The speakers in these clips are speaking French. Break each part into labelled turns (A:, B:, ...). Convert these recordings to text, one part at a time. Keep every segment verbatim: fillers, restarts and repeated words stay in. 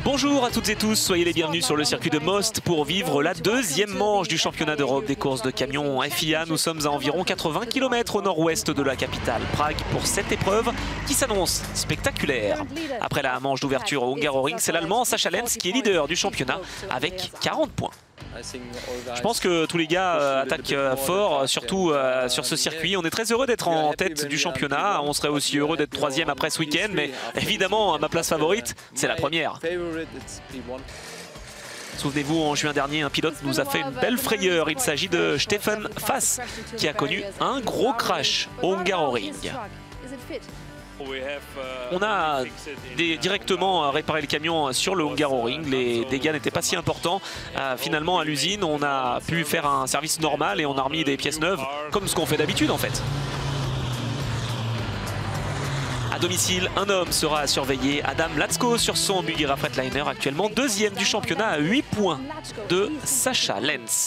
A: Bonjour à toutes et tous, soyez les bienvenus sur le circuit de Most pour vivre la deuxième manche du championnat d'Europe des courses de camions F I A. Nous sommes à environ quatre-vingts kilomètres au nord-ouest de la capitale Prague pour cette épreuve qui s'annonce spectaculaire. Après la manche d'ouverture au Hungaroring, c'est l'Allemand Sascha Lenz qui est leader du championnat avec quarante points. Je pense que tous les gars euh, attaquent euh, fort, surtout euh, sur ce circuit. On est très heureux d'être en tête du championnat. On serait aussi heureux d'être troisième après ce week-end. Mais évidemment, ma place favorite, c'est la première. Souvenez-vous, en juin dernier, un pilote nous a fait une belle frayeur. Il s'agit de Stefan Fass, qui a connu un gros crash au Hungaroring. On a des, directement réparé le camion sur le Hungaroring. Les dégâts n'étaient pas si importants. Euh, finalement, à l'usine, on a pu faire un service normal et on a remis des pièces neuves, comme ce qu'on fait d'habitude en fait. À domicile, un homme sera surveillé, Adam Latsko, sur son Buggyra Freightliner, actuellement deuxième du championnat à huit points de Sascha Lenz.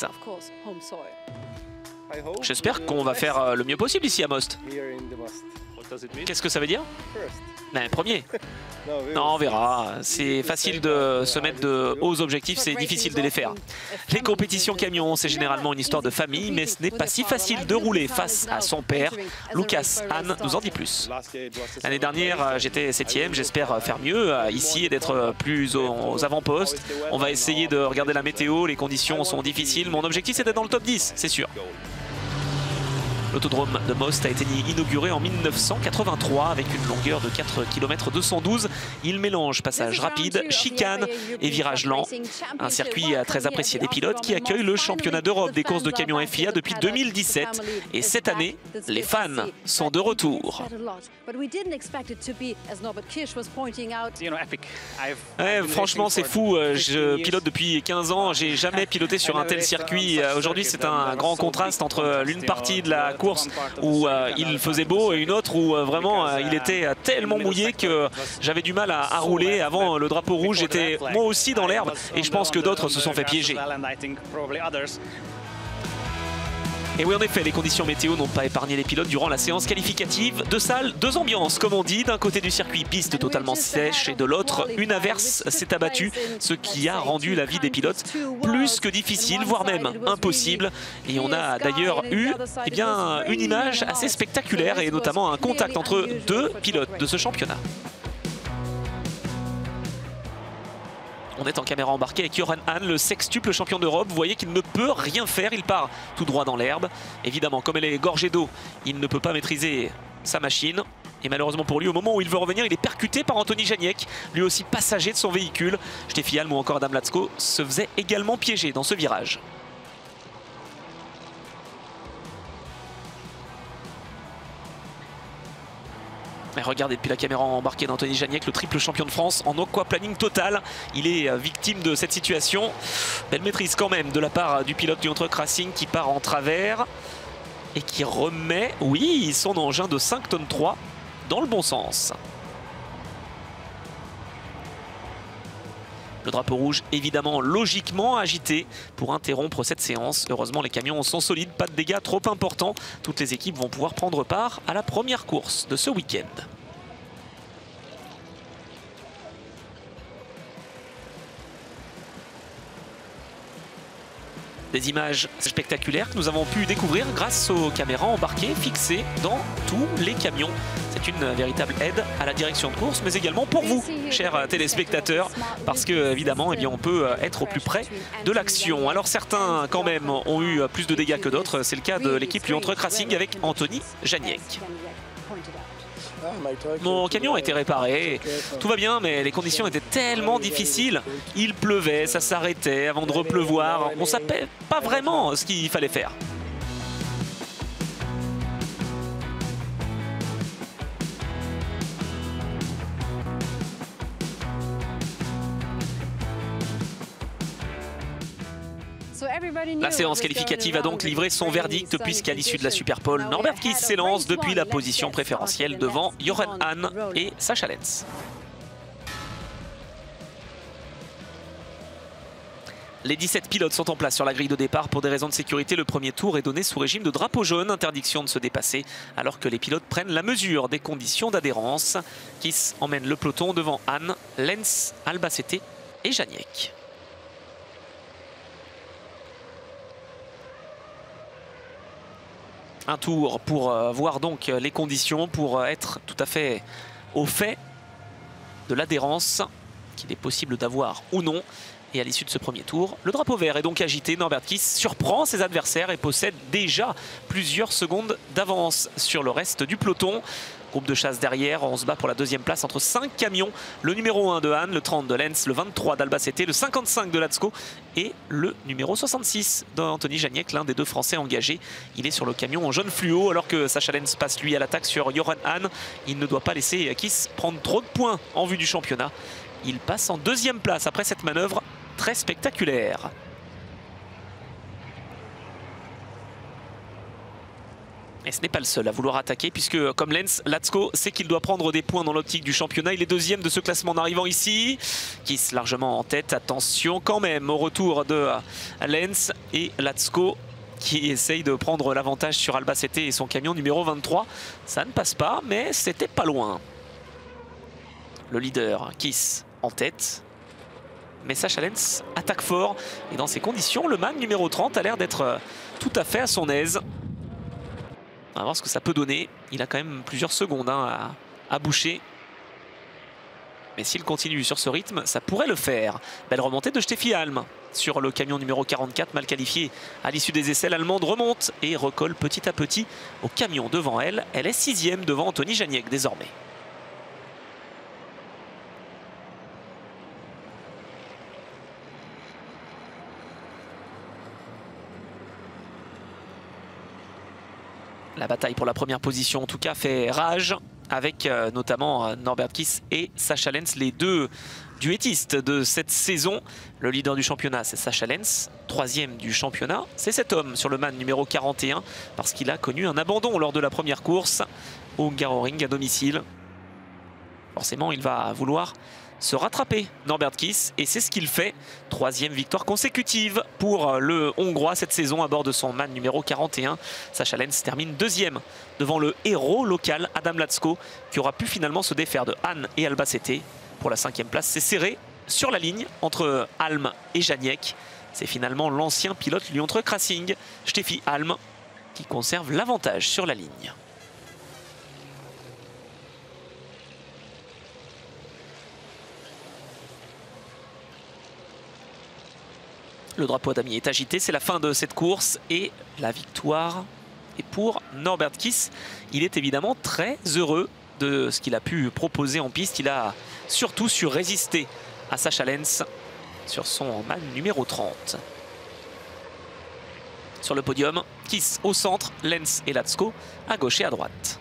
A: J'espère qu'on va faire le mieux possible ici à Most. Qu'est-ce que ça veut dire? Ben, premier. Non, on verra. C'est facile de se mettre de hauts objectifs, c'est difficile de les faire. Les compétitions camions, c'est généralement une histoire de famille, mais ce n'est pas si facile de rouler face à son père. Lucas Hahn nous en dit plus. L'année dernière, j'étais septième, j'espère faire mieux ici et d'être plus aux avant-postes. On va essayer de regarder la météo, les conditions sont difficiles. Mon objectif, c'est d'être dans le top dix, c'est sûr. L'autodrome de Most a été inauguré en mille neuf cent quatre-vingt-trois avec une longueur de quatre kilomètres deux cent douze. Il mélange passage rapide, chicane et virage lent. Un circuit très apprécié des pilotes qui accueille le championnat d'Europe des courses de camions F I A depuis deux mille dix-sept. Et cette année, les fans sont de retour. Ouais, franchement, c'est fou. Je pilote depuis quinze ans. J'ai jamais piloté sur un tel circuit. Aujourd'hui, c'est un grand contraste entre l'une partie de la course où euh, il faisait beau et une autre où euh, vraiment euh, il était tellement mouillé que j'avais du mal à, à rouler. Avant le drapeau rouge, j'étais moi aussi dans l'herbe et je pense que d'autres se sont fait piéger. Et oui, en effet, les conditions météo n'ont pas épargné les pilotes durant la séance qualificative. Deux salles, deux ambiances, comme on dit. D'un côté du circuit, piste totalement sèche et de l'autre, une averse s'est abattue, ce qui a rendu la vie des pilotes plus que difficile, voire même impossible. Et on a d'ailleurs eu eh bien, une image assez spectaculaire et notamment un contact entre deux pilotes de ce championnat. On est en caméra embarquée avec Johan Hahn, le sextuple champion d'Europe. Vous voyez qu'il ne peut rien faire, il part tout droit dans l'herbe. Évidemment, comme elle est gorgée d'eau, il ne peut pas maîtriser sa machine. Et malheureusement pour lui, au moment où il veut revenir, il est percuté par Anthony Janiek, lui aussi passager de son véhicule. Steffi Halm ou encore Adam Latsko se faisait également piéger dans ce virage. Mais regardez depuis la caméra embarquée d'Anthony Janiek, le triple champion de France en aquaplaning total. Il est victime de cette situation. Belle maîtrise quand même de la part du pilote du Hunter Racing qui part en travers et qui remet, oui, son engin de cinq tonnes trois dans le bon sens. Le drapeau rouge, évidemment, logiquement agité pour interrompre cette séance. Heureusement, les camions sont solides, pas de dégâts trop importants. Toutes les équipes vont pouvoir prendre part à la première course de ce week-end. Des images spectaculaires que nous avons pu découvrir grâce aux caméras embarquées fixées dans tous les camions. C'est une véritable aide à la direction de course, mais également pour vous, chers téléspectateurs, parce que évidemment, eh bien, on peut être au plus près de l'action. Alors certains, quand même, ont eu plus de dégâts que d'autres. C'est le cas de l'équipe du Hunter Racing avec Anthony Janiek. Mon camion a été réparé, tout va bien, mais les conditions étaient tellement difficiles. Il pleuvait, ça s'arrêtait avant de repleuvoir. On ne savait pas vraiment ce qu'il fallait faire. La séance qualificative a donc livré son verdict puisqu'à l'issue de la Superpole, Norbert Kiss s'élance depuis la position préférentielle devant Johan Hahn et Sascha Lenz. Les dix-sept pilotes sont en place sur la grille de départ pour des raisons de sécurité. Le premier tour est donné sous régime de drapeau jaune, interdiction de se dépasser alors que les pilotes prennent la mesure des conditions d'adhérence. Kiss emmène le peloton devant Hahn, Lenz, Albacete et Janiek. Un tour pour euh, voir donc les conditions, pour euh, être tout à fait au fait de l'adhérence qu'il est possible d'avoir ou non. Et à l'issue de ce premier tour, le drapeau vert est donc agité. Norbert Kiss surprend ses adversaires et possède déjà plusieurs secondes d'avance sur le reste du peloton. Groupe de chasse derrière, on se bat pour la deuxième place entre cinq camions. Le numéro un de Han, le trente de Lens, le vingt-trois d'Albacete, le cinquante-cinq de Latsko et le numéro soixante-six d'Anthony Janiek, l'un des deux Français engagés. Il est sur le camion en jaune fluo alors que Sacha Lens passe lui à l'attaque sur Joran Han. Il ne doit pas laisser Kiss prendre trop de points en vue du championnat. Il passe en deuxième place après cette manœuvre très spectaculaire. Et ce n'est pas le seul à vouloir attaquer puisque comme Lens, Latsko sait qu'il doit prendre des points dans l'optique du championnat. Il est deuxième de ce classement en arrivant ici. Kiss largement en tête. Attention quand même au retour de Lens et Latsko qui essaye de prendre l'avantage sur Albacete et son camion numéro vingt-trois. Ça ne passe pas mais c'était pas loin. Le leader Kiss en tête. Mais Sacha Lens attaque fort. Et dans ces conditions, le man numéro trente a l'air d'être tout à fait à son aise. On va voir ce que ça peut donner. Il a quand même plusieurs secondes hein, à, à boucher. Mais s'il continue sur ce rythme, ça pourrait le faire. Belle remontée de Steffi Alm sur le camion numéro quarante-quatre, mal qualifié à l'issue des essais. L'Allemande remonte et recolle petit à petit au camion devant elle. Elle est sixième devant Anthony Janiek désormais. La bataille pour la première position en tout cas fait rage avec euh, notamment euh, Norbert Kiss et Sacha Lens, les deux duettistes de cette saison. Le leader du championnat c'est Sacha Lens, troisième du championnat c'est cet homme sur le man numéro quarante et un parce qu'il a connu un abandon lors de la première course au Hungaroring à domicile. Forcément il va vouloir se rattraper Norbert Kiss et c'est ce qu'il fait. Troisième victoire consécutive pour le Hongrois cette saison à bord de son man numéro quarante et un. Sacha Lens termine deuxième devant le héros local Adam Latsko qui aura pu finalement se défaire de Han et Albacete. Pour la cinquième place, c'est serré sur la ligne entre Alm et Janiek. C'est finalement l'ancien pilote Lyon-Truck Racing, Steffi Alm, qui conserve l'avantage sur la ligne. Le drapeau à damier est agité, c'est la fin de cette course et la victoire est pour Norbert Kiss. Il est évidemment très heureux de ce qu'il a pu proposer en piste. Il a surtout su résister à Sacha Lens sur son man numéro trente. Sur le podium, Kiss au centre, Lens et Latsko à gauche et à droite.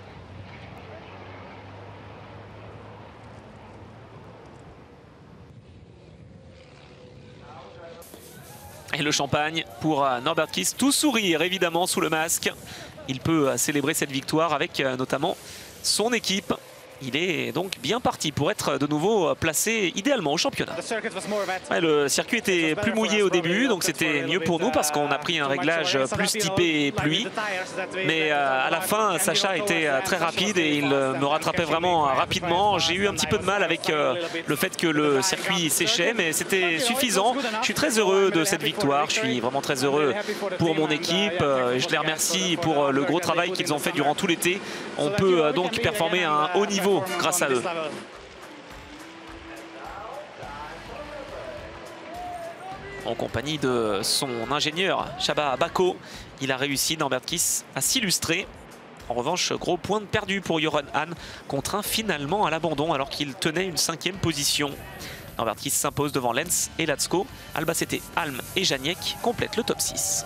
A: Et le champagne pour Norbert Kiss, tout sourire évidemment sous le masque. Il peut célébrer cette victoire avec notamment son équipe. Il est donc bien parti pour être de nouveau placé idéalement au championnat. Ouais, le circuit était plus mouillé au début, donc c'était mieux pour nous parce qu'on a pris un réglage plus typé pluie. Mais à la fin, Sacha était très rapide et il me rattrapait vraiment rapidement. J'ai eu un petit peu de mal avec le fait que le circuit séchait, mais c'était suffisant. Je suis très heureux de cette victoire. Je suis vraiment très heureux pour mon équipe. Je les remercie pour le gros travail qu'ils ont fait durant tout l'été. On peut donc performer à un haut niveau grâce à eux. En compagnie de son ingénieur Csaba Bako, il a réussi, Norbert Kiss, à s'illustrer. En revanche, gros point de perdu pour Joran Han, contraint finalement à l'abandon alors qu'il tenait une cinquième position. Norbert Kiss s'impose devant Lens et Latsko. Albacete, Alm et Janiek complètent le top six.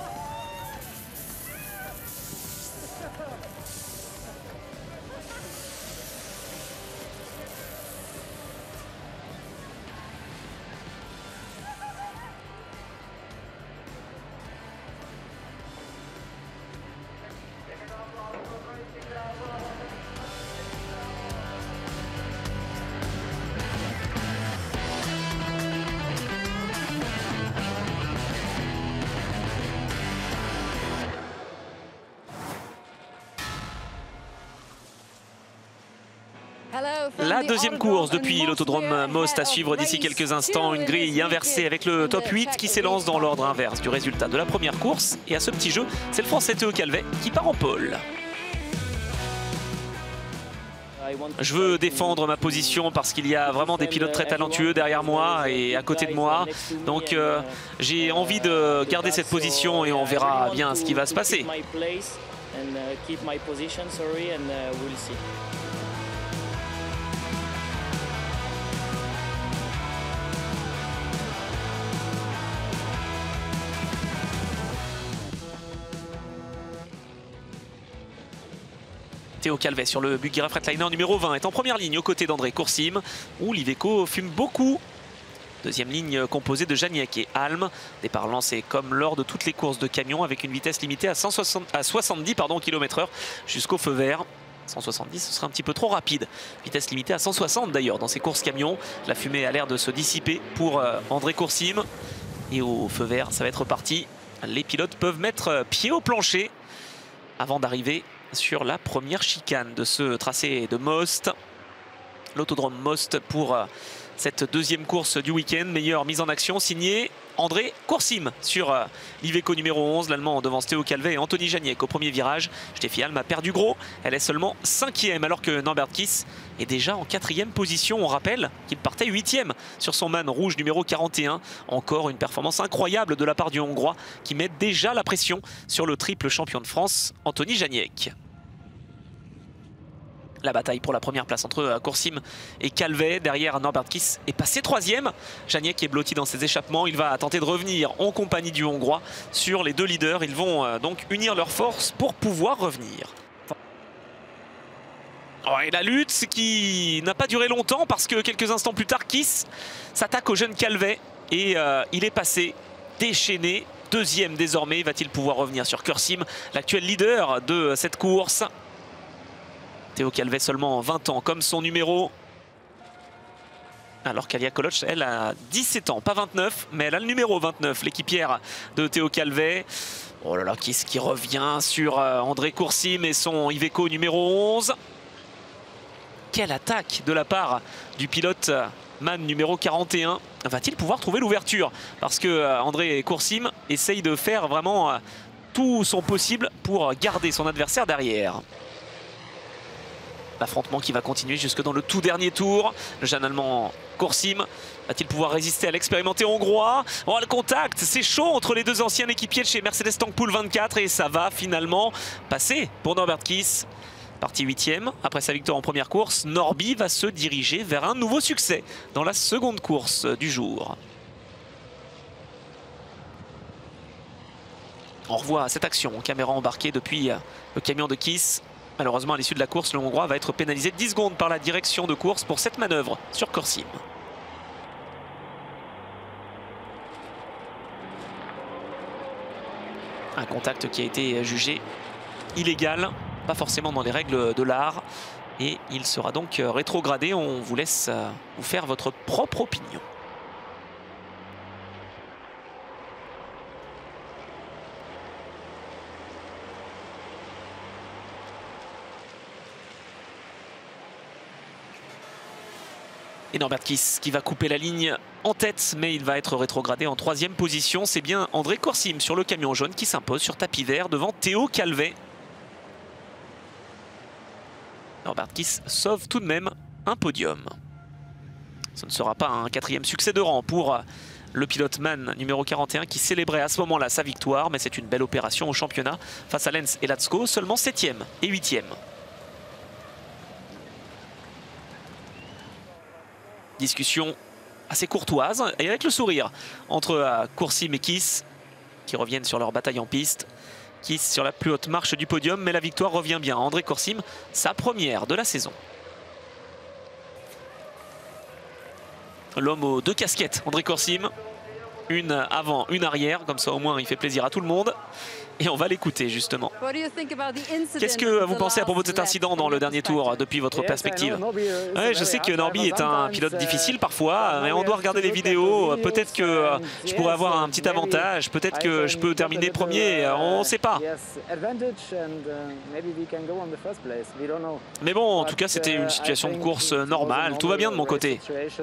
A: La deuxième course depuis l'autodrome Most à suivre d'ici quelques instants. Une grille inversée avec le top huit qui s'élance dans l'ordre inverse du résultat de la première course. Et à ce petit jeu, c'est le Français Théo Calvet qui part en pole. Je veux défendre ma position parce qu'il y a vraiment des pilotes très talentueux derrière moi et à côté de moi. Donc euh, j'ai envie de garder cette position et on verra bien ce qui va se passer. Théo Calvet sur le Buggyra Freightliner numéro vingt est en première ligne aux côtés d'André Coursim, où l'Iveco fume beaucoup. Deuxième ligne composée de Janiek et Alm. Départ lancé comme lors de toutes les courses de camions avec une vitesse limitée à, cent soixante, à soixante-dix km heure jusqu'au feu vert. cent soixante-dix, ce serait un petit peu trop rapide. Vitesse limitée à cent soixante d'ailleurs dans ces courses camions. La fumée a l'air de se dissiper pour euh, André Coursim. Et au feu vert, ça va être reparti. Les pilotes peuvent mettre pied au plancher avant d'arriver sur la première chicane de ce tracé de Most. L'autodrome Most pour cette deuxième course du week-end. Meilleure mise en action signée André Coursim sur l'Iveco numéro onze. L'Allemand devance Théo Calvet et Anthony Janiek au premier virage. Steffi Alm a perdu gros. Elle est seulement cinquième alors que Norbert Kiss est déjà en quatrième position. On rappelle qu'il partait huitième sur son man rouge numéro quarante et un. Encore une performance incroyable de la part du Hongrois qui met déjà la pression sur le triple champion de France, Anthony Janiek. La bataille pour la première place entre Coursim et Calvet. Derrière, Norbert Kiss est passé troisième. Janiek est blotti dans ses échappements. Il va tenter de revenir en compagnie du Hongrois sur les deux leaders. Ils vont donc unir leurs forces pour pouvoir revenir. Oh, et la lutte qui n'a pas duré longtemps parce que quelques instants plus tard, Kiss s'attaque au jeune Calvet et euh, il est passé déchaîné. Deuxième désormais. Va-t-il pouvoir revenir sur Coursim, l'actuel leader de cette course? Théo Calvet seulement vingt ans comme son numéro. Alors qu'Alia Koloch, elle a dix-sept ans, pas vingt-neuf, mais elle a le numéro vingt-neuf, l'équipière de Théo Calvet. Oh là là, qui est-ce qui revient sur André Coursim et son Iveco numéro onze. Quelle attaque de la part du pilote man numéro quarante et un. Va-t-il pouvoir trouver l'ouverture? Parce que André Coursim essaye de faire vraiment tout son possible pour garder son adversaire derrière. L'affrontement qui va continuer jusque dans le tout dernier tour. Le jeune Allemand Coursim va-t-il pouvoir résister à l'expérimenté hongrois? Oh, le contact, c'est chaud entre les deux anciens équipiers de chez Mercedes Tankpool vingt-quatre et ça va finalement passer pour Norbert Kiss. Parti huitième, après sa victoire en première course, Norby va se diriger vers un nouveau succès dans la seconde course du jour. On revoit cette action, caméra embarquée depuis le camion de Kiss. Malheureusement, à l'issue de la course, le Hongrois va être pénalisé dix secondes par la direction de course pour cette manœuvre sur Coursim. Un contact qui a été jugé illégal, pas forcément dans les règles de l'art. Et il sera donc rétrogradé. On vous laisse vous faire votre propre opinion. Et Norbert Kiss qui va couper la ligne en tête, mais il va être rétrogradé en troisième position. C'est bien André Coursim sur le camion jaune qui s'impose sur tapis vert devant Théo Calvet. Norbert Kiss sauve tout de même un podium. Ce ne sera pas un quatrième succès de rang pour le pilote man numéro quarante et un qui célébrait à ce moment-là sa victoire, mais c'est une belle opération au championnat face à Lenz et Latsko, seulement septième et huitième. Discussion assez courtoise et avec le sourire entre Coursim et Kiss qui reviennent sur leur bataille en piste. Kiss sur la plus haute marche du podium, mais la victoire revient bien à André Coursim, sa première de la saison. L'homme aux deux casquettes, André Coursim. Une avant, une arrière, comme ça au moins il fait plaisir à tout le monde. Et on va l'écouter justement. Qu'est-ce que vous pensez à propos de cet incident dans le dernier tour, depuis votre perspective? Ouais, je sais que Norby est un pilote difficile parfois, mais on doit regarder les vidéos. Peut-être que je pourrais avoir un petit avantage, peut-être que je peux terminer premier, on ne sait pas. Mais bon, en tout cas, c'était une situation de course normale, tout va bien de mon côté.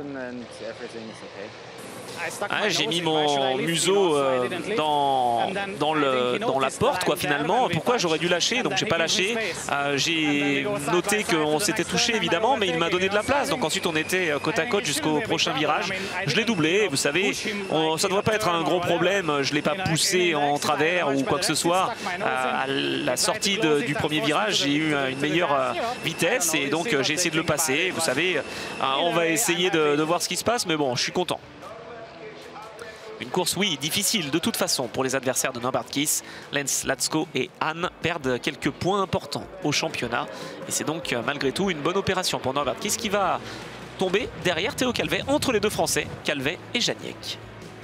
A: Ah, j'ai mis mon museau euh, dans, dans, le, dans la porte quoi finalement. Pourquoi j'aurais dû lâcher? Donc j'ai pas lâché. Euh, j'ai noté qu'on s'était touché évidemment, mais il m'a donné de la place. Donc ensuite on était côte à côte jusqu'au prochain virage. Je l'ai doublé, vous savez, on, ça ne devrait pas être un gros problème. Je l'ai pas poussé en travers ou quoi que ce soit. Euh, à la sortie de, du premier virage, j'ai eu une meilleure euh, vitesse et donc euh, j'ai essayé de le passer. Vous savez, euh, on va essayer de, de voir ce qui se passe, mais bon, je suis content. Une course, oui, difficile de toute façon pour les adversaires de Norbert Kiss. Lens Latsko et Hahn perdent quelques points importants au championnat. Et c'est donc malgré tout une bonne opération pour Norbert Kiss qui va tomber derrière Théo Calvet, entre les deux Français, Calvet et Janiek.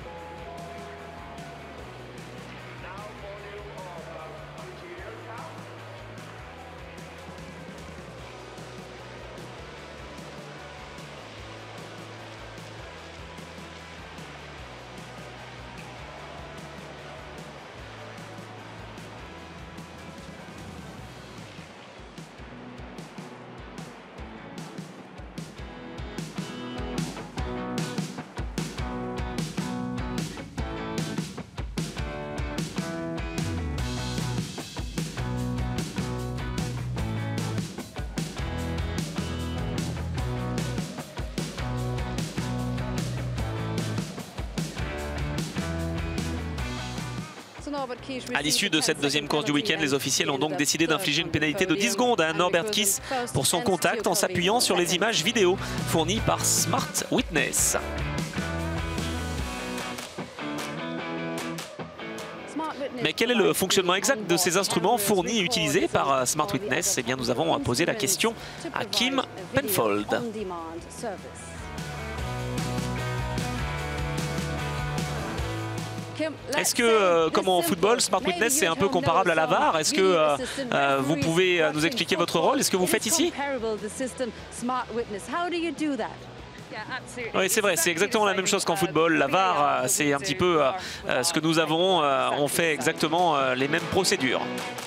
A: À l'issue de cette deuxième course du week-end, les officiels ont donc décidé d'infliger une pénalité de dix secondes à Norbert Kiss pour son contact en s'appuyant sur les images vidéo fournies par Smart Witness. Mais quel est le fonctionnement exact de ces instruments fournis et utilisés par Smart Witness? Eh bien, nous avons posé la question à Kim Penfold. Est-ce que, euh, comme en football, Smart Witness c'est un peu comparable à la V A R? Est-ce que euh, euh, vous pouvez nous expliquer votre rôle? Est-ce que vous faites ici? Oui, c'est vrai, c'est exactement la même chose qu'en football. La V A R, c'est un petit peu euh, ce que nous avons. Euh, on fait exactement euh, les mêmes procédures.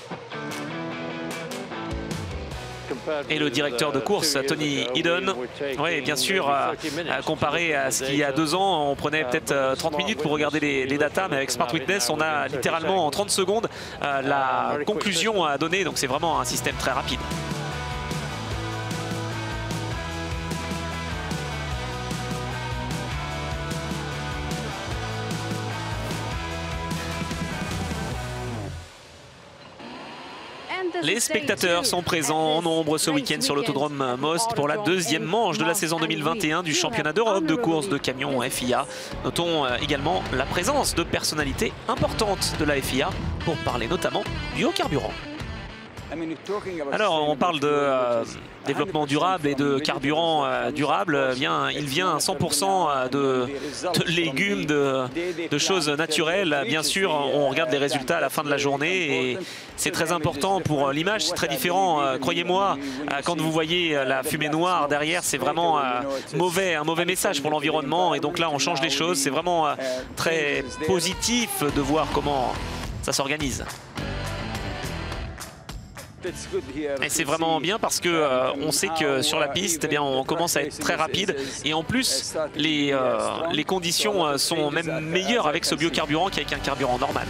A: Et le directeur de course, Tony Eden, oui, bien sûr, euh, comparé à ce qu'il y a deux ans, on prenait peut-être trente minutes pour regarder les, les datas, mais avec Smart Witness, on a littéralement en trente secondes euh, la conclusion à donner, donc c'est vraiment un système très rapide. Les spectateurs sont présents en nombre ce week-end sur l'autodrome Most pour la deuxième manche de la saison deux mille vingt et un du championnat d'Europe de course de camions F I A. Notons également la présence de personnalités importantes de la F I A pour parler notamment du haut carburant. Alors on parle de euh, développement durable et de carburant euh, durable. Eh bien, il vient cent pour cent de, de légumes, de, de choses naturelles. Bien sûr, on regarde les résultats à la fin de la journée et c'est très important pour l'image. C'est très différent, euh, croyez-moi, euh, quand vous voyez la fumée noire derrière, c'est vraiment euh, mauvais, un mauvais message pour l'environnement. Et donc là, on change les choses. C'est vraiment euh, très positif de voir comment ça s'organise. Et c'est vraiment bien parce que euh, on sait que sur la piste, eh bien, on commence à être très rapide et en plus les, euh, les conditions sont même meilleures avec ce biocarburant qu'avec un carburant normal.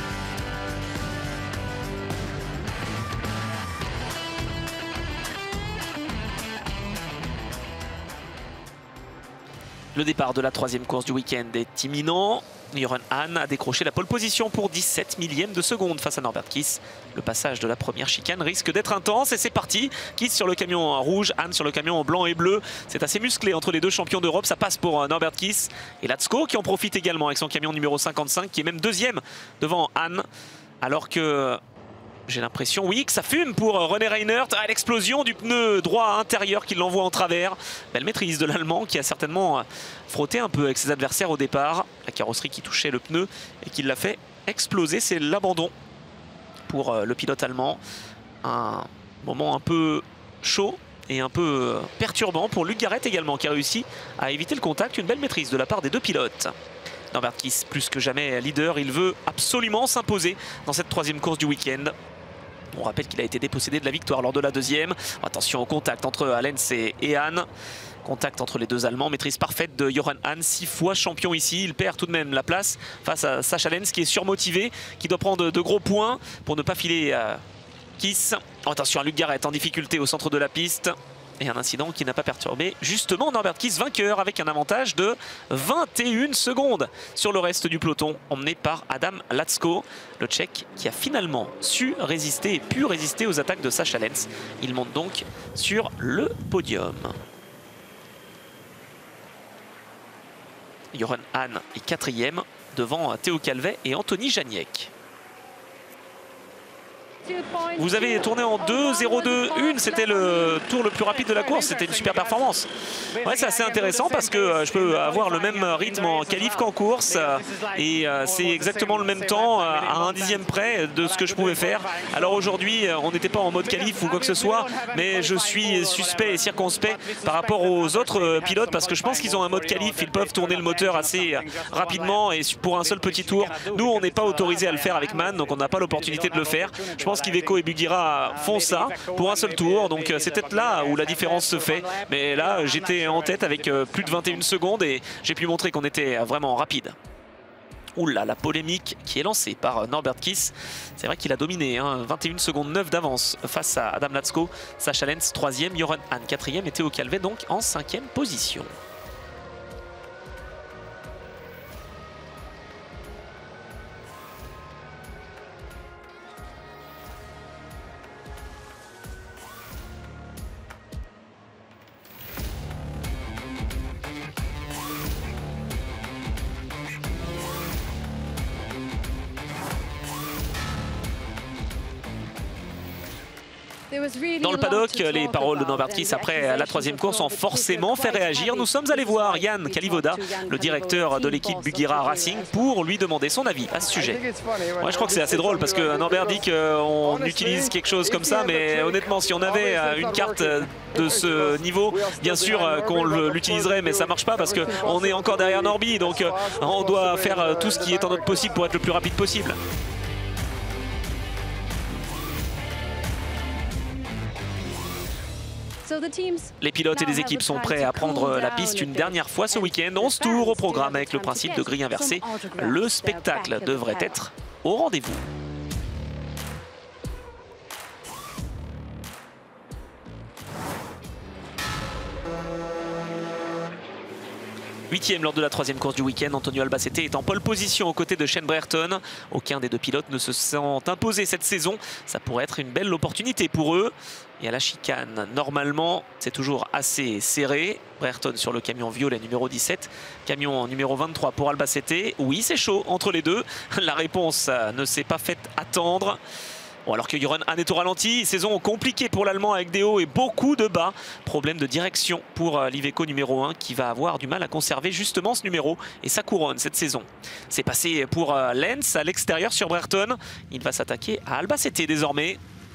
A: Le départ de la troisième course du week-end est imminent. Joran Hahn a décroché la pole position pour dix-sept millièmes de seconde face à Norbert Kiss. Le passage de la première chicane risque d'être intense et c'est parti. Kiss sur le camion rouge, Hahn sur le camion blanc et bleu. C'est assez musclé entre les deux champions d'Europe. Ça passe pour Norbert Kiss et Latsko qui en profite également avec son camion numéro cinquante-cinq qui est même deuxième devant Hahn. Alors que J'ai l'impression, oui, que ça fume pour René Reinert. Ah, l'explosion du pneu droit intérieur qui l'envoie en travers. Belle maîtrise de l'Allemand qui a certainement frotté un peu avec ses adversaires au départ. La carrosserie qui touchait le pneu et qui l'a fait exploser. C'est l'abandon pour le pilote allemand. Un moment un peu chaud et un peu perturbant pour Luc Garrett également, qui a réussi à éviter le contact. Une belle maîtrise de la part des deux pilotes. Norbert Kiss, plus que jamais leader, il veut absolument s'imposer dans cette troisième course du week-end. On rappelle qu'il a été dépossédé de la victoire lors de la deuxième. Attention au contact entre Allens et, et Hahn. Contact entre les deux Allemands. Maîtrise parfaite de Jochen Hahn, six fois champion ici. Il perd tout de même la place face à Sascha Lenz qui est surmotivé, qui doit prendre de gros points pour ne pas filer à Kiss. Attention à Luc Garrett en difficulté au centre de la piste. Et un incident qui n'a pas perturbé justement Norbert Kiss, vainqueur avec un avantage de vingt et une secondes sur le reste du peloton, emmené par Adam Latsko, le Tchèque qui a finalement su résister et pu résister aux attaques de Sascha Lenz. Il monte donc sur le podium. Jochen Hahn est quatrième devant Théo Calvet et Anthony Janiek. Vous avez tourné en deux zéro deux un, c'était le tour le plus rapide de la course, c'était une super performance. Ouais, c'est assez intéressant parce que je peux avoir le même rythme en qualif qu'en course et c'est exactement le même temps à un dixième près de ce que je pouvais faire. Alors aujourd'hui, on n'était pas en mode qualif ou quoi que ce soit, mais je suis suspect et circonspect par rapport aux autres pilotes parce que je pense qu'ils ont un mode qualif, ils peuvent tourner le moteur assez rapidement et pour un seul petit tour. Nous, on n'est pas autorisé à le faire avec Man, donc on n'a pas l'opportunité de le faire. Je pense qu'Iveco et Bugira font ça pour un seul tour, donc c'est peut-être là où la différence se fait. Mais là, j'étais en tête avec plus de vingt et une secondes et j'ai pu montrer qu'on était vraiment rapide. Oula, la polémique qui est lancée par Norbert Kiss. C'est vrai qu'il a dominé, hein, vingt et une secondes neuf d'avance face à Adam Latsko. Sascha Lenz troisième, Jochen Hahn quatrième et Théo Calvet donc en cinquième position. Dans le paddock, les paroles de Norbert Kiss après la troisième course ont forcément fait réagir. Nous sommes allés voir Yann Kalivoda, le directeur de l'équipe Bugira Racing, pour lui demander son avis à ce sujet. Moi, je crois que c'est assez drôle parce que Norbert dit qu'on utilise quelque chose comme ça, mais honnêtement, si on avait une carte de ce niveau, bien sûr qu'on l'utiliserait, mais ça marche pas parce qu'on est encore derrière Norby, donc on doit faire tout ce qui est en notre possible pour être le plus rapide possible. Les pilotes et les équipes sont prêts à prendre la piste une dernière fois ce week-end. onze tours au programme avec le principe de grille inversée. Le spectacle devrait être au rendez-vous. Huitième lors de la troisième course du week-end, Antonio Albacete est en pole position aux côtés de Shane Brereton. Aucun des deux pilotes ne se sent imposé cette saison. Ça pourrait être une belle opportunité pour eux. Et à la chicane, normalement, c'est toujours assez serré. Brereton sur le camion violet numéro dix-sept. Camion numéro vingt-trois pour Albacete. Oui, c'est chaud entre les deux. La réponse ne s'est pas faite attendre. Bon, alors que Jochen Hahn est au ralenti, saison compliquée pour l'Allemand avec des hauts et beaucoup de bas. Problème de direction pour l'Iveco numéro un qui va avoir du mal à conserver justement ce numéro et sa couronne cette saison. C'est passé pour Lenz à l'extérieur sur Brereton. Il va s'attaquer à Albacete désormais.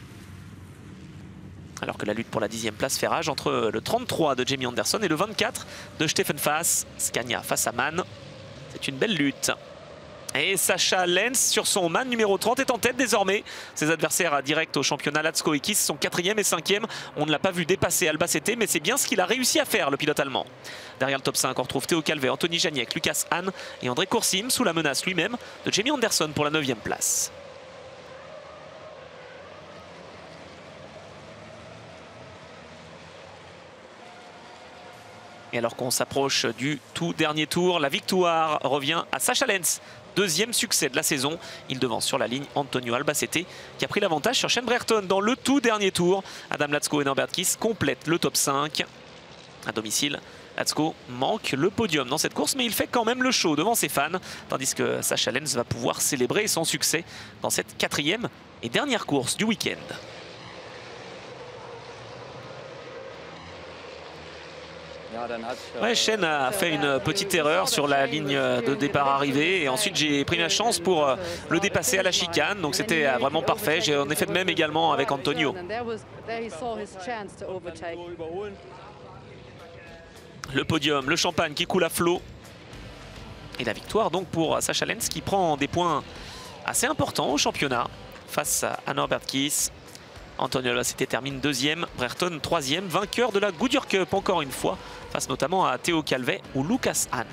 A: Alors que la lutte pour la dixième place fait rage entre le trente-trois de Jamie Anderson et le vingt-quatre de Stefan Faas. Scania face à Man. C'est une belle lutte. Et Sascha Lenz sur son Man numéro trente est en tête désormais. Ses adversaires directs au championnat Latsko et Kiss sont quatrième et cinquième. On ne l'a pas vu dépasser Albacete, mais c'est bien ce qu'il a réussi à faire, le pilote allemand. Derrière le top cinq, on retrouve Théo Calvet, Anthony Janiek, Lucas Hahn et André Coursim sous la menace lui-même de Jamie Anderson pour la neuvième place. Et alors qu'on s'approche du tout dernier tour, la victoire revient à Sascha Lenz. Deuxième succès de la saison. Il devance sur la ligne Antonio Albacete qui a pris l'avantage sur Shane Brereton dans le tout dernier tour. Adam Latsko et Norbert Kiss complètent le top cinq. À domicile, Latsko manque le podium dans cette course, mais il fait quand même le show devant ses fans, tandis que Sacha Lenz va pouvoir célébrer son succès dans cette quatrième et dernière course du week-end. Ouais, Chen a fait une petite erreur sur la ligne de départ arrivée et ensuite j'ai pris ma chance pour le dépasser à la chicane, donc c'était vraiment parfait. J'ai en effet de même également avec Antonio. Le podium, le champagne qui coule à flot et la victoire donc pour Sacha Lenz qui prend des points assez importants au championnat face à Norbert Kiss. Antonio Albacete termine deuxième, Brereton troisième, vainqueur de la Goodyear Cup encore une fois, face notamment à Théo Calvet ou Lucas Hahn.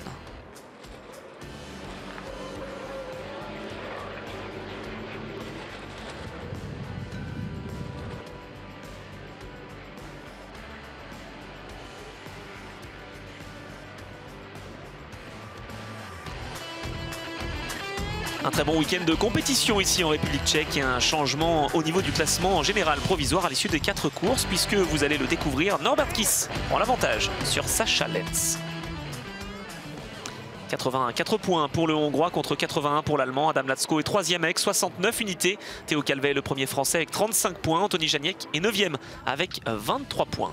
A: Un très bon week-end de compétition ici en République tchèque et un changement au niveau du classement général provisoire à l'issue des quatre courses puisque vous allez le découvrir, Norbert Kiss prend l'avantage sur Sacha Lenz. quatre-vingt-quatre points pour le Hongrois contre quatre-vingt-un pour l'Allemand. Adam Latsko est troisième avec soixante-neuf unités. Théo Calvet est le premier Français avec trente-cinq points. Anthony Janiek est neuvième avec vingt-trois points.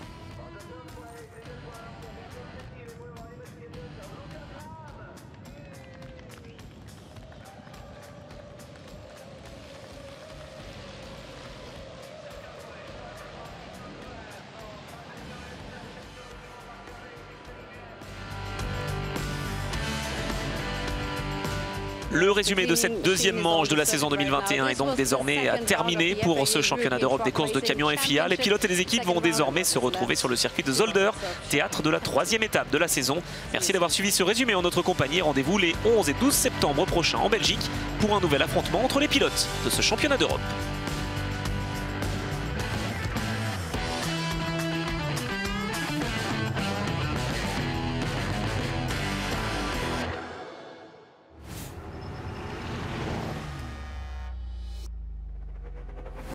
A: Le résumé de cette deuxième manche de la saison deux mille vingt et un est donc désormais terminé pour ce championnat d'Europe des courses de camions F I A. Les pilotes et les équipes vont désormais se retrouver sur le circuit de Zolder, théâtre de la troisième étape de la saison. Merci d'avoir suivi ce résumé en notre compagnie. Rendez-vous les onze et douze septembre prochains en Belgique pour un nouvel affrontement entre les pilotes de ce championnat d'Europe.